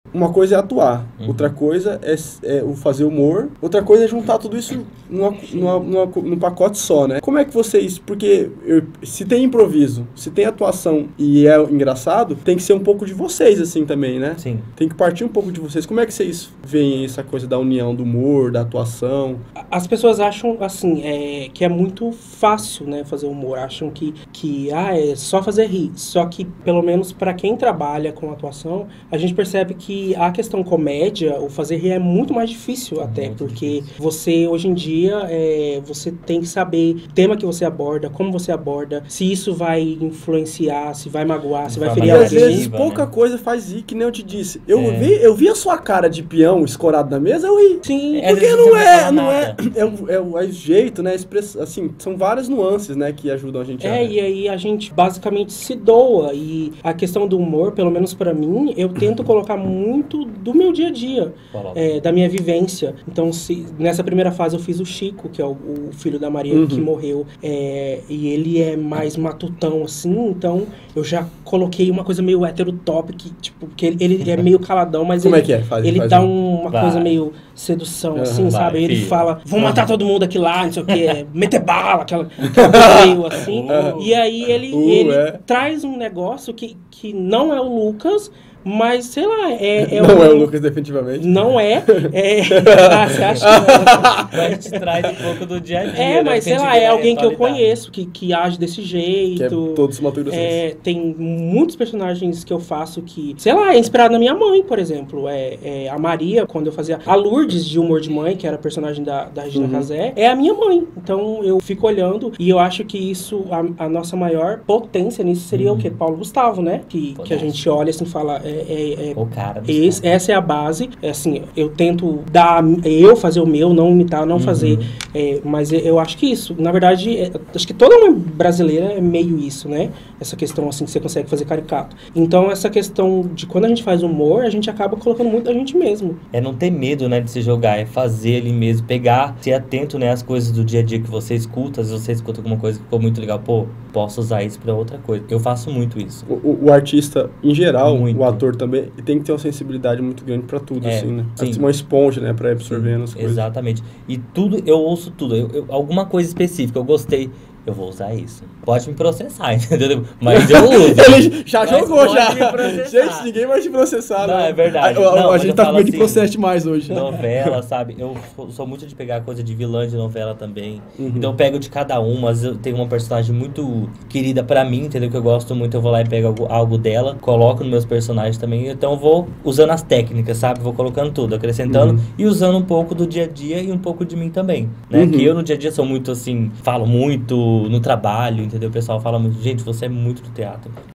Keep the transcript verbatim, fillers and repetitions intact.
uma coisa é atuar, Uhum. outra coisa é, é o fazer humor, outra coisa é juntar tudo isso numa, numa, numa, num pacote só, né? Como é que vocês... Porque eu, se tem improviso, se tem atuação e é engraçado, tem que ser um pouco de vocês, assim, também, né? Sim. Tem que partir um pouco de vocês. Como é que vocês veem essa coisa da união do humor, da atuação? As pessoas acham, assim, é, que é muito fácil, né, fazer humor. Acham que, que ah, é só fazer rir. Só que, pelo menos para quem trabalha com atuação, a gente percebe que a questão comédia, o fazer rir é muito mais difícil até, muito porque difícil. você, hoje em dia, é, você tem que saber o tema que você aborda, como você aborda, se isso vai influenciar, se vai magoar, se vai Forma ferir E às alguém. vezes né? pouca coisa faz rir, que nem eu te disse. Eu, É. vi, eu vi a sua cara de peão escorado na mesa, eu ri. Sim, É, às Porque vezes não você não é, fala não é, nada. é, o, é o é o jeito, né? Express, assim, são várias nuances, né, que ajudam a gente a... É, e aí a gente basicamente se doa. E a questão do humor, pelo menos pra mim, eu tento colocar muito do meu dia a dia, Coloca. é, da minha vivência. Então, se, nessa primeira fase eu fiz o Chico, que é o, o filho da Maria, Uhum. que morreu. É, e ele é mais matutão, assim, então eu já coloquei uma coisa meio hétero-top, que, tipo, que ele, ele é meio caladão, mas Como ele, é que é? Faz, ele faz dá um- uma Vai. coisa meio sedução, Uhum. assim, Vai, sabe? Ele filho. fala, vou matar Uhum. todo mundo aqui lá, não sei o que, meter bala, aquela, aquela coisa meio assim. Uhum. E aí ele, Uh, ele é. traz um negócio que, que não é o Lucas, mas, sei lá, é... é não um- é o Lucas, definitivamente. Não é. é... Ah, você acha que não? Mas te traz um pouco do dia a dia. É, né? mas Porque a sei gente lá, vê é na alguém que eu atualidade. conheço, que, que age desse jeito. Que é todos Mato Grossense. É, tem muitos personagens que eu faço que, sei lá, é inspirado na minha mãe, por exemplo. É, é a Maria, quando eu fazia a Lourdes de Humor de Mãe, que era a personagem da, da Regina Uhum. Casé, é a minha mãe. Então eu fico olhando e eu acho que isso, a, a nossa maior potência nisso seria Uhum. o quê? Paulo Gustavo, né? Que, que a Poderoso. gente olha assim e fala, é, é, é O cara. do esse- cara. essa é a base. É assim, eu tento dar eu fazer o meu, não imitar, não Uhum. fazer. É, mas eu- eu acho que isso, na verdade, é- acho que toda mãe brasileira é meio isso, né? Essa questão assim que você consegue fazer caricato. Então essa questão de quando a gente faz humor, a gente acaba colocando muito da gente mesmo. É não ter medo, né, de se jogar, é fazer ali mesmo, pegar, ser atento, né, às coisas do dia a dia que você escuta. Às vezes você escuta alguma coisa que ficou muito legal, pô, posso usar isso pra outra coisa. Eu faço muito isso. O, o- o artista, em geral, Muito. o ator também, tem que ter uma sensibilidade muito grande pra tudo, É, assim, né? sim. Uma esponja, né, pra ir absorvendo as coisas. Exatamente. E tudo, eu ouço tudo. Eu- eu- alguma coisa específica, eu gostei, eu vou usar isso. Pode me processar, entendeu? Mas eu uso. Ele já Mas jogou, pode já. me processar. Gente, ninguém vai te processar, Não, né? é verdade. A, a- Não, a mas gente eu tá com falo medo de assim, processo mais hoje. Novela, sabe? Eu sou- sou muito de pegar coisa de vilã de novela também. Uhum. Então eu pego de cada uma. Às vezes eu tenho uma personagem muito querida pra mim, entendeu? Que eu gosto muito. Eu vou lá e pego algo, algo dela, coloco nos meus personagens também. Então eu vou usando as técnicas, sabe? Vou colocando tudo, acrescentando Uhum. e usando um pouco do dia a dia e um pouco de mim também. Né? Uhum. Que eu no dia a dia sou muito assim, falo muito no trabalho, entendeu? O pessoal fala muito, gente, você é muito do teatro.